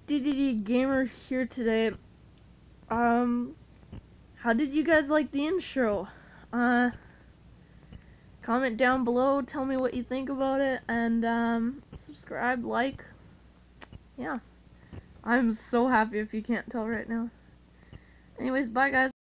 DDD Gamer here today. How did you guys like the intro? Comment down below, tell me what you think about it, and subscribe, like. Yeah. I'm so happy if you can't tell right now. Anyways, bye guys.